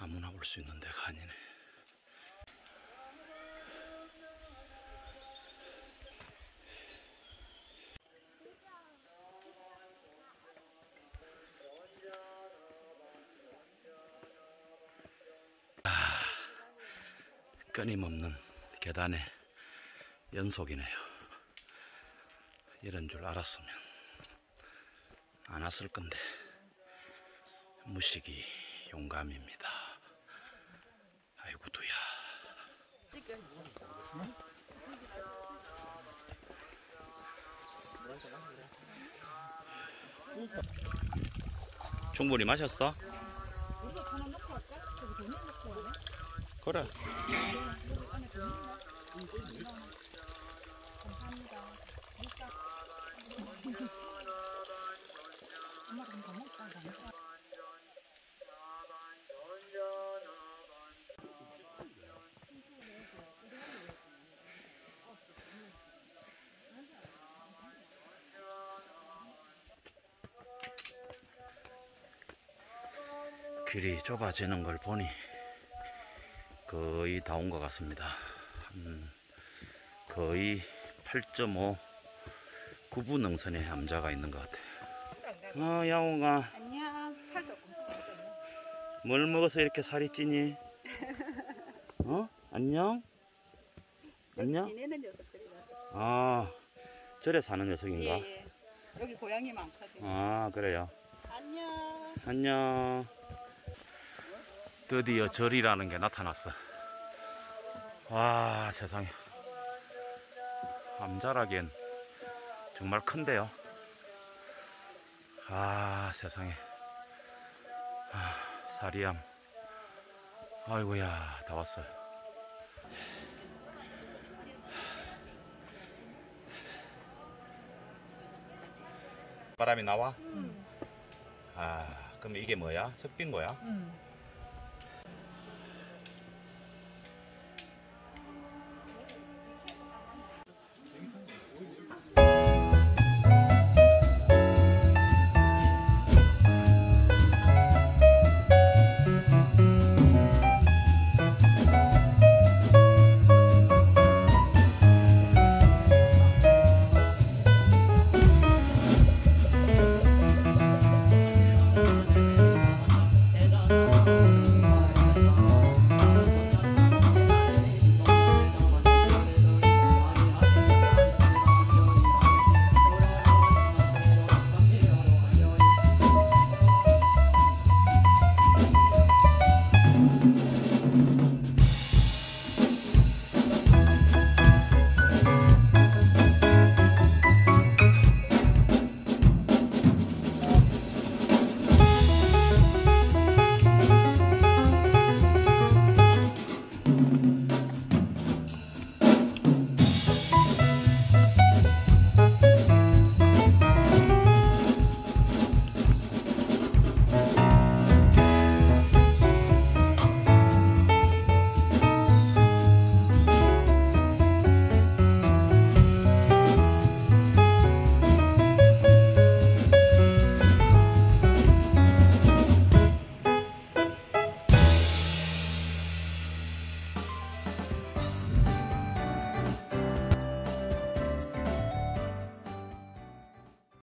아무나 올 수 있는 데가 아니네. 끊임없는 계단의 연속이네요. 이런 줄 알았으면 안 왔을 건데. 무식이 용감입니다. 아이고 두야. 충분히 마셨어? 그래. 길이 좁아지는 걸 보니 거의 다 온 것 같습니다. 거의 8.5 9부 능선에 암자가 있는 것 같아요. 야옹아. 안녕. 살 조금. 뭘 먹어서 이렇게 살이 찌니? 안녕? 안녕? 지내는 녀석들이라. 아, 절에 사는 녀석인가? 예. 여기 고양이 많거든요. 아, 그래요. 안녕. 안녕. 드디어 절이라는 게 나타났어. 와, 세상에. 암자라기엔 정말 큰데요. 아, 세상에. 사리암. 아이고야, 다 왔어요. 바람이 나와? 아, 그럼 이게 뭐야? 석빈 거야?